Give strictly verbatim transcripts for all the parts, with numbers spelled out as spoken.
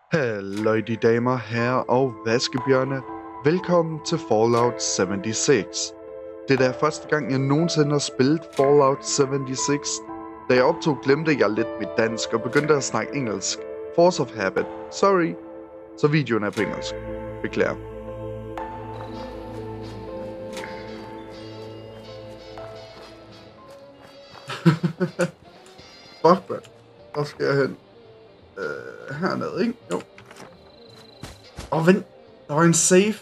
Halløj de damer, herrer og vaskebjørne. Velkommen til Fallout seventy-six. Det er første gang jeg nogensinde har spillet Fallout seventy-six. Da jeg optog, glemte jeg lidt mit dansk og begyndte at snakke engelsk. Force of habit. Sorry. Så videoen er på engelsk. Beklager. Fuck, man. Hvor skal jeg hen? Uh, hernede, ikke? Jo. Åh, oh, vent. Der var en safe.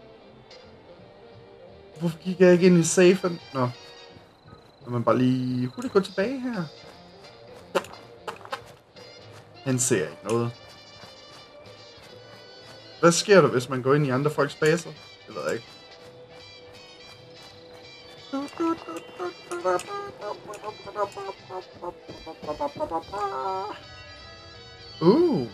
Hvorfor gik jeg ikke ind i safen? Nå. Kan man bare lige hurtigt gå tilbage her? Han ser ikke noget. Hvad sker der, hvis man går ind i andre folks baser? Det ved jeg ikke. Ooh.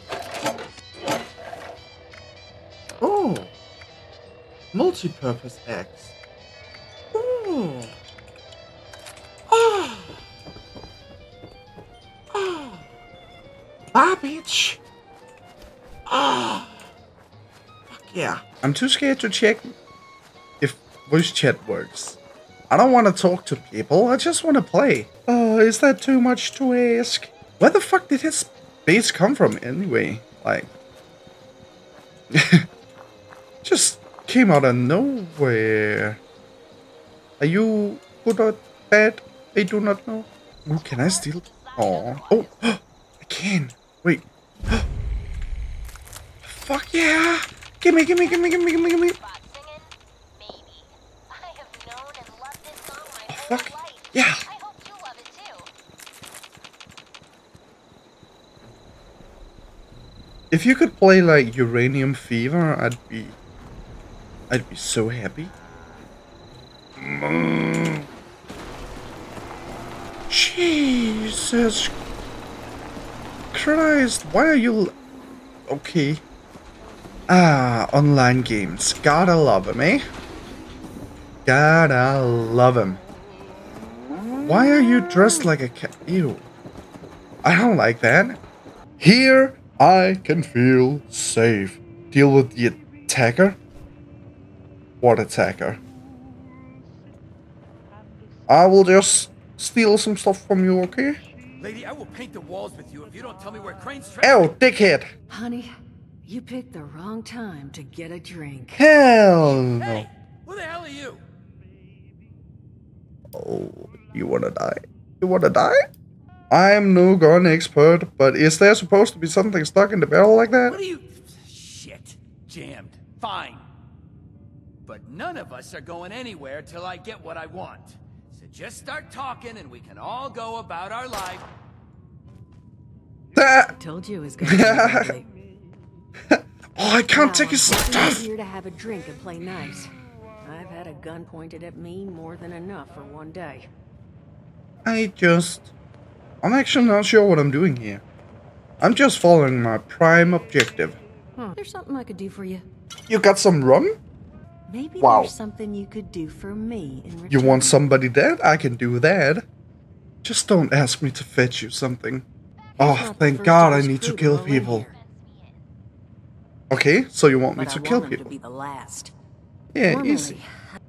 Oh. Multi-purpose axe. Ooh. Oh. Oh. Ah, bitch. Oh. Fuck yeah. I'm too scared to check if voice chat works. I don't want to talk to people. I just want to play. Oh, is that too much to ask? Where the fuck did his base come from anyway? Like, just came out of nowhere. Are you good or bad? I do not know. Ooh, can I steal? Oh, oh, I can. Wait. Fuck yeah! Gimme, gimme, gimme, gimme, gimme, gimme. Oh, fuck yeah! If you could play like Uranium Fever, I'd be, I'd be so happy. Mm. Jesus Christ! Why are you? Okay. Ah, online games. Gotta love them, eh? Gotta love them. Why are you dressed like a cat? Ew. I don't like that. Here. I can feel safe. Deal with the attacker? What attacker? I will just steal some stuff from you, okay? Lady, I will paint the walls with you if you don't tell me where Crane's trapped. Oh, dickhead! Honey, you picked the wrong time to get a drink. Hell no. Hey, who the hell are you? Oh, you wanna die? You wanna die? I'm no gun expert, but is there supposed to be something stuck in the barrel like that? What are you... Shit. Jammed. Fine. But none of us are going anywhere till I get what I want. So just start talking and we can all go about our life. I told you it was going to be lovely. Oh, I can't Now, take his I'm stuff! here to have a drink and play nice. I've had a gun pointed at me more than enough for one day. I just... I'm actually not sure what I'm doing here. I'm just following my prime objective. Huh. There's something I could do for you. You got some rum? Maybe Wow. there's something you could do for me in return. You want somebody dead? I can do that. Just don't ask me to fetch you something. Oh, thank God I need to kill people. Okay, so you want me But to I kill want him people? to be the last. Yeah, Formally. easy.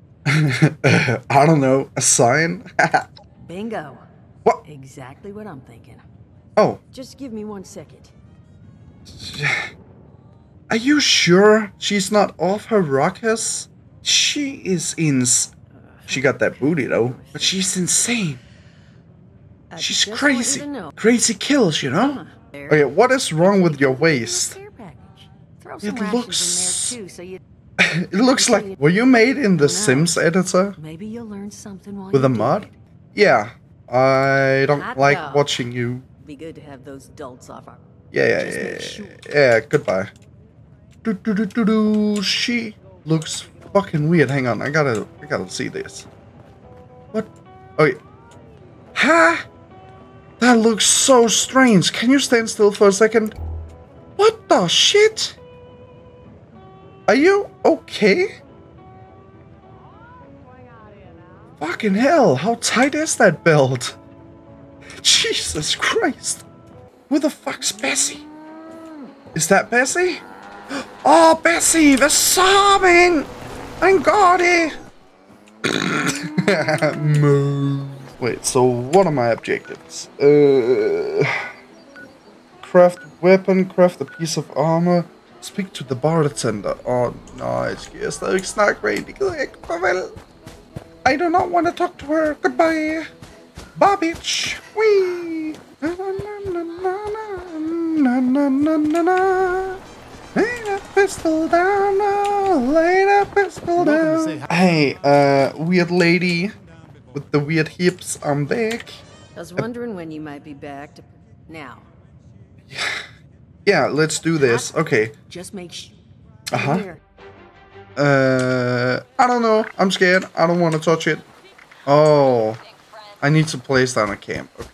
I don't know, a sign? Bingo. What? Exactly what I'm thinking. Oh. Just give me one second. Are you sure she's not off her rockers? She is ins... She got that booty though, but she's insane. I She's just want you crazy. to know. Crazy kills, you know? There. Okay, what is wrong with your waist? Care package. Throw It some rations looks- in there too, so you It looks like... Were you made in the Sims editor? maybe you'll learn something while With you a do mod? it. Yeah. I don't Hot like dog. watching you. Be good to have those dolts off our. Yeah, yeah, Just yeah, make yeah, sure. yeah, goodbye. Do, do, do, do, do. She looks fucking weird. Hang on, I gotta, I gotta see this. What? Okay. Huh? That looks so strange. Can you stand still for a second? What the shit? Are you okay? Fucking hell, how tight is that belt? Jesus Christ. Who the fuck's Bessie? Is that Bessie? Oh, Bessie, the sobbing! I got it! Move. Wait, so what are my objectives? Uh, craft weapon, craft a piece of armor, speak to the bartender. Oh, nice. Jeg er stadig snakke med en. Det gider jeg ikke. Farvel. I do not want to talk to her. Goodbye. Bye, bitch. Wee. Na na na na na na na na na. Lay that pistol down now. Lay that pistol down. Hey, uh, weird lady with the weird hips. I'm back. I was wondering when you might be back to... Now. Yeah, let's do this. Okay. Just make sure. Uh-huh. Uh, I don't know. I'm scared. I don't want to touch it. Oh. I need to place down a camp. Okay.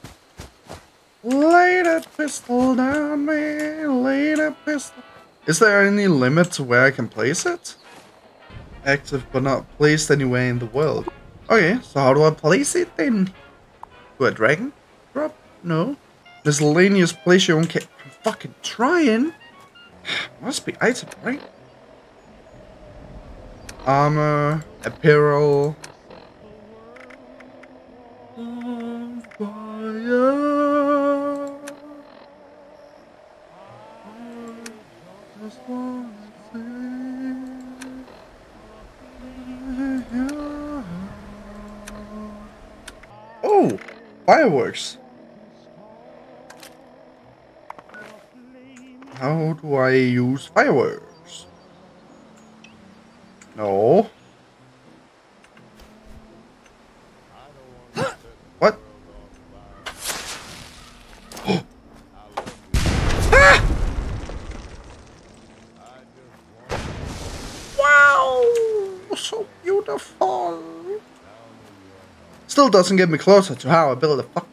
Lay that pistol down, man. Lay that pistol. Is there any limit to where I can place it? Active but not placed anywhere in the world. Okay, so how do I place it then? Do I drag and drop? No. Miscellaneous place your own camp. I'm fucking trying. Must be item, right? Armor, apparel. On fire. I just wanna see. Oh, fireworks. How do I use fireworks? No. What? Ah! Wow! So beautiful. Still doesn't get me closer to how I build a fuck.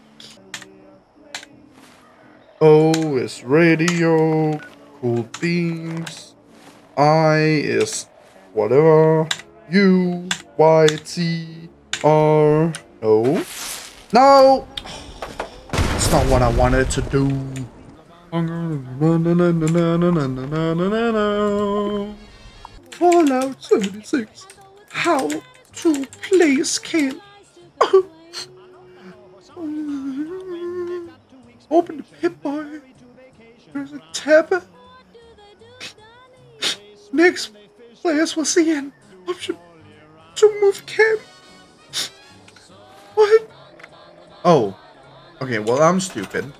O is radio, cool beams. I is whatever. U, Y, T, R. No. No! That's not what I wanted to do. Fallout seventy-six. How to place camp. Open the pit boy. There's a tab. Next, players will see an option to move camp. What? Oh. Okay, well, I'm stupid.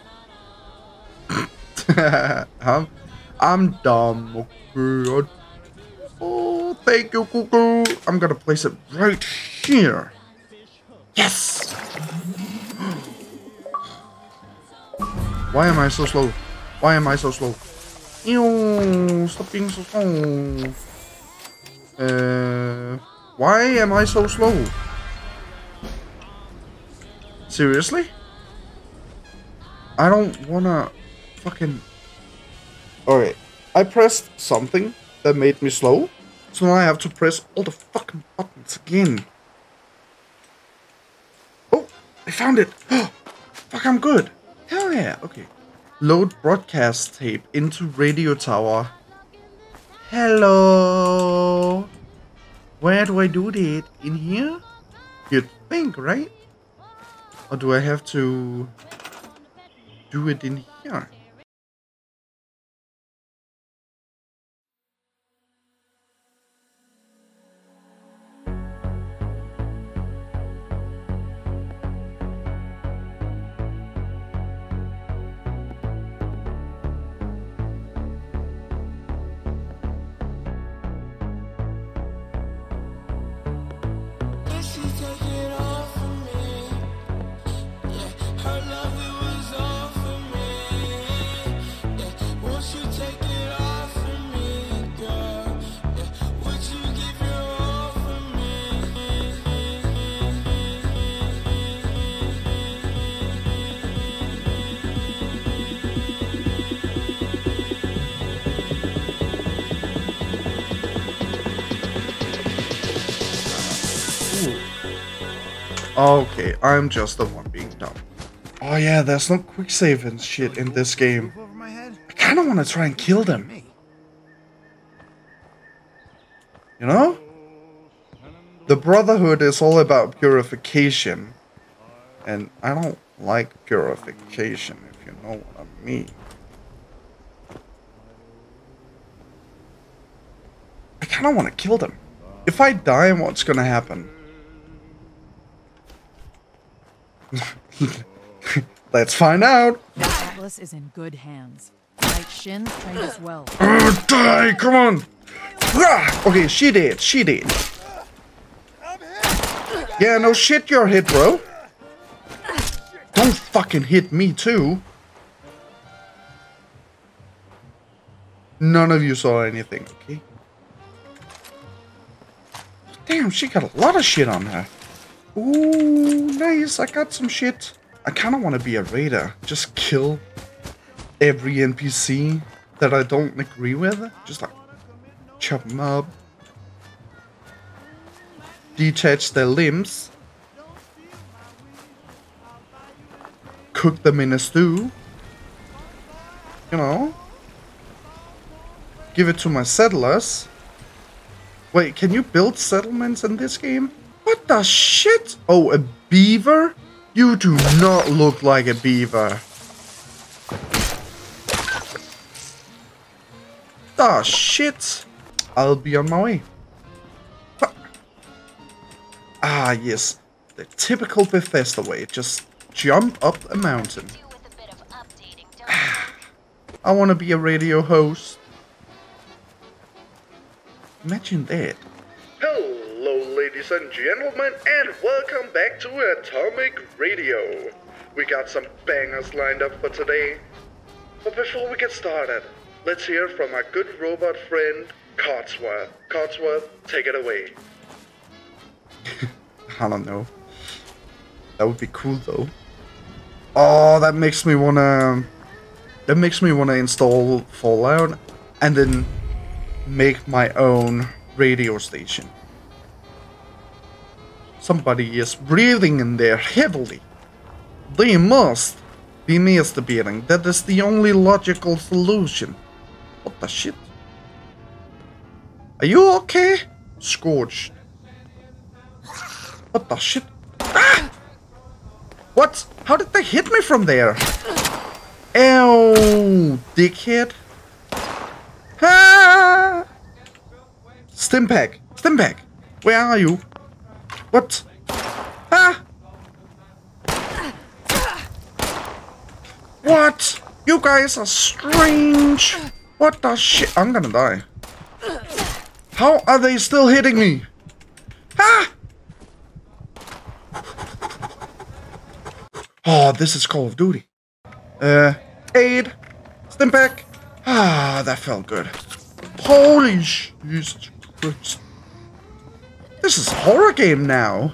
I'm, I'm dumb. Okay. Oh, thank you, Cuckoo. I'm gonna place it right here. Yes! Why am I so slow? Why am I so slow? Ew, stop being so slow. Uh, why am I so slow? Seriously? I don't wanna fucking... Alright, I pressed something that made me slow, so now I have to press all the fucking buttons again. Oh, I found it! Fuck, I'm good! Hell yeah, okay. Load broadcast tape into radio tower. Hello? Where do I do that? In here? You'd think, right? Or do I have to do it in here? Okay, I'm just the one being dumb. Oh yeah, there's no quick save and shit in this game. I kind of want to try and kill them. You know? The Brotherhood is all about purification. And I don't like purification, if you know what I mean. I kind of want to kill them. If I die, what's going to happen? Let's find out. The Atlas is in good hands. Right shin trained as well. Uh, die! Come on! Ah, okay, she did. She did. Yeah, no shit, you're hit, bro. Don't fucking hit me too. None of you saw anything, okay? Damn, she got a lot of shit on her. Ooh, nice. I got some shit. I kind of want to be a raider. Just kill every N P C that I don't agree with. Just like chop them up. Detach their limbs. Cook them in a stew. You know. Give it to my settlers. Wait, can you build settlements in this game? What the shit? Oh, a beaver? You do not look like a beaver. The shit. I'll be on my way. Ah, yes. The typical Bethesda way. Just jump up a mountain. I want to be a radio host. Imagine that. Hello, ladies and gentlemen, and welcome back to Atomic Radio. We got some bangers lined up for today. But before we get started, let's hear from our good robot friend, Codsworth. Codsworth, take it away. I don't know. That would be cool, though. Oh, that makes me wanna... That makes me wanna install Fallout and then make my own radio station. Somebody is breathing in there heavily. They must be masturbating. That is the only logical solution. What the shit? Are you okay? Scorched. What the shit? Ah! What? How did they hit me from there? Ew, dickhead. Ah! Stimpack, Stimpack, where are you? What? Ah! What? You guys are strange. What the shit? I'm gonna die. How are they still hitting me? Ah! Oh, this is Call of Duty. Uh, aid, Stimpack. Ah, that felt good. Holy Jesus Christ. This is a horror game now.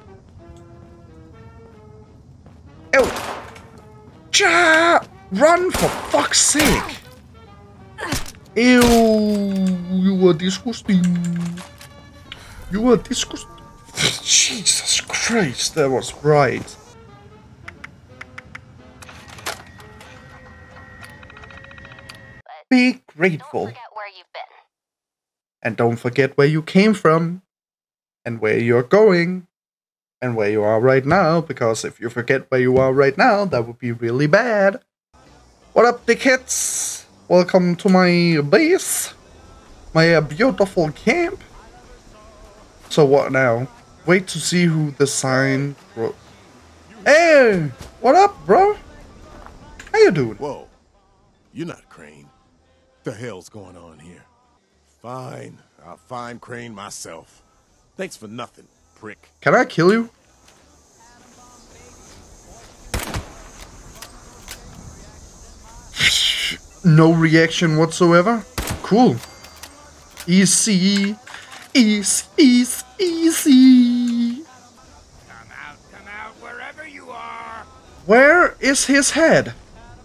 Ew. Ja! Run for fuck's sake. Ew, you are disgusting. You are disgusting. Jesus Christ, that was right. Be grateful. Don't forget where you've been. And don't forget where you came from. And where you're going. And where you are right now. Because if you forget where you are right now, that would be really bad. What up, dickheads? Welcome to my base. My uh, beautiful camp. So what now? Wait to see who the sign wrote. Hey! What up, bro? How you doing? Whoa. You're not Crane. What the hell's going on here? Fine. I'll find Crane myself. Thanks for nothing, prick. Can I kill you? No reaction whatsoever? Cool. Easy. Easy. Easy. Easy. Come out, come out, wherever you are. Where is his head?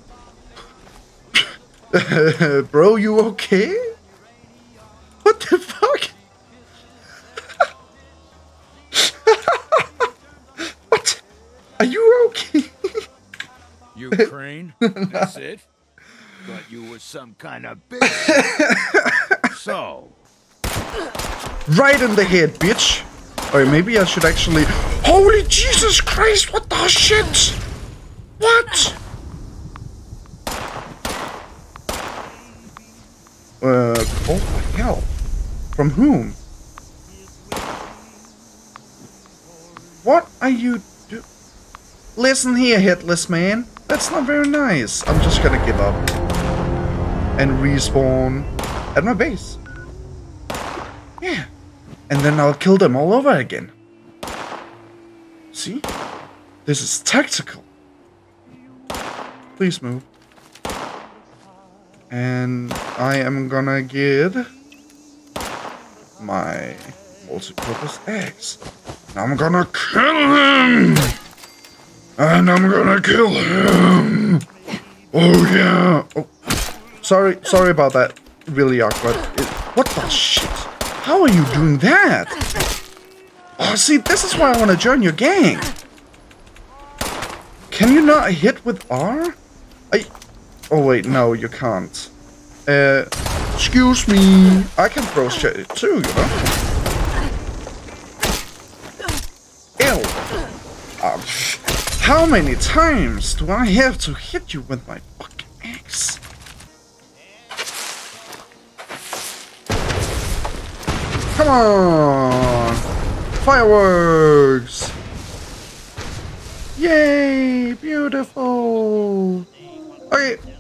Bro, you okay? What the fuck? What? Are you okay? You Crane? That's it? Thought you were some kind of bitch. So. Right in the head, bitch. Or maybe I should actually... Holy Jesus Christ, what the shit? What? Uh, call for help? From whom? What are you do? Listen here, headless man. That's not very nice. I'm just gonna give up. And respawn at my base. Yeah. And then I'll kill them all over again. See? This is tactical. Please move. And I am gonna get my multi-purpose axe. And I'm gonna kill him! And I'm gonna kill him! Oh yeah! Oh, sorry, sorry about that. Really awkward. It, what the shit? How are you doing that? Oh, see, this is why I want to join your gang. Can you not hit with R? I... Oh wait, no, you can't. Uh, excuse me. I can throw shit too, you know? Ew. Um, how many times do I have to hit you with my fucking axe? Come on! Fireworks! Yay! Beautiful! Okay.